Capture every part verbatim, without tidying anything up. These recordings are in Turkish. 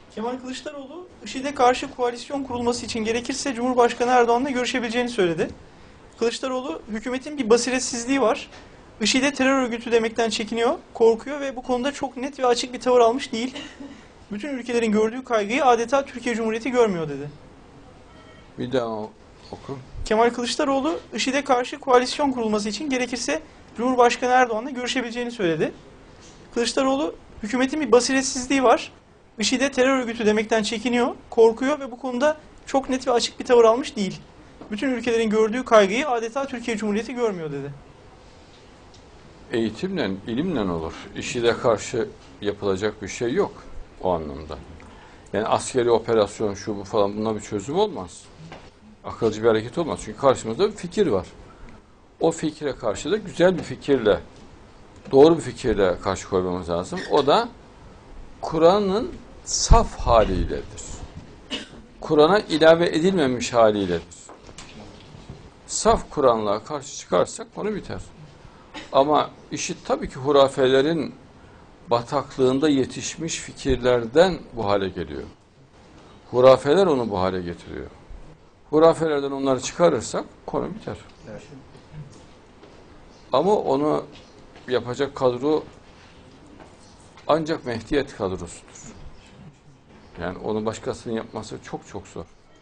Kemal Kılıçdaroğlu, IŞİD'e karşı koalisyon kurulması için gerekirse Cumhurbaşkanı Erdoğan'la görüşebileceğini söyledi. Kılıçdaroğlu, hükümetin bir basiretsizliği var. IŞİD'e terör örgütü demekten çekiniyor, korkuyor ve bu konuda çok net ve açık bir tavır almış değil. Bütün ülkelerin gördüğü kaygıyı adeta Türkiye Cumhuriyeti görmüyor dedi. Bir daha oku. Kemal Kılıçdaroğlu, IŞİD'e karşı koalisyon kurulması için gerekirse Cumhurbaşkanı Erdoğan'la görüşebileceğini söyledi. Kılıçdaroğlu, hükümetin bir basiretsizliği var. IŞİD'e terör örgütü demekten çekiniyor, korkuyor ve bu konuda çok net ve açık bir tavır almış değil. Bütün ülkelerin gördüğü kaygıyı adeta Türkiye Cumhuriyeti görmüyor dedi. Eğitimle, ilimle olur. IŞİD'e karşı yapılacak bir şey yok o anlamda. Yani askeri operasyon şu bu falan buna bir çözüm olmaz. Akılcı bir hareket olmaz. Çünkü karşımızda bir fikir var. O fikre karşı da güzel bir fikirle, doğru bir fikirle karşı koymamız lazım. O da Kur'an'ın saf haliyledir. Kur'an'a ilave edilmemiş haliyledir. Saf Kur'an'la karşı çıkarsak konu biter. Ama IŞİD tabii ki hurafelerin bataklığında yetişmiş fikirlerden bu hale geliyor. Hurafeler onu bu hale getiriyor. Hurafelerden onları çıkarırsak konu biter. Evet. Ama onu yapacak kadro ancak Mehdiyet kadrosudur. Yani onu başkasının yapması çok çok zor.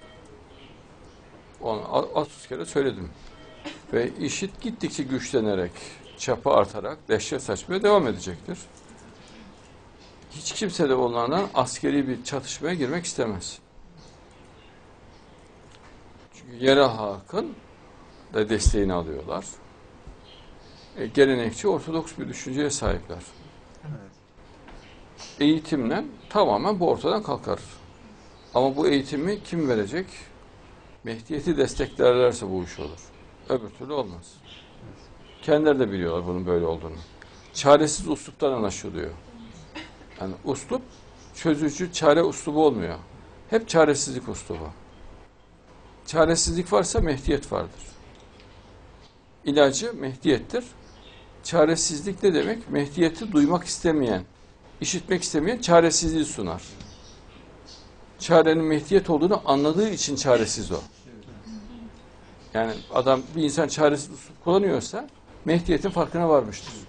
Onu otuz kere söyledim. Ve IŞİD gittikçe güçlenerek, çapı artarak dehşet saçmaya devam edecektir. Hiç kimse de onlardan askeri bir çatışmaya girmek istemez. Çünkü yerel halkın da desteğini alıyorlar. E, gelenekçi, ortodoks bir düşünceye sahipler. Evet. Eğitimle tamamen bu ortadan kalkar. Ama bu eğitimi kim verecek? Mehdiyeti desteklerlerse bu iş olur. Öbür türlü olmaz. Kendileri de biliyorlar bunun böyle olduğunu. Çaresiz usluptan anlaşılıyor. Yani uslup çözücü, çare uslubu olmuyor. Hep çaresizlik uslubu. Çaresizlik varsa mehdiyet vardır. İlacı mehdiyettir. Çaresizlik ne demek? Mehdiyeti duymak istemeyen, işitmek istemeyen çaresizliği sunar. Çarenin mehdiyet olduğunu anladığı için çaresiz o. Yani adam, bir insan çaresiz kullanıyorsa mehdiyetin farkına varmıştır.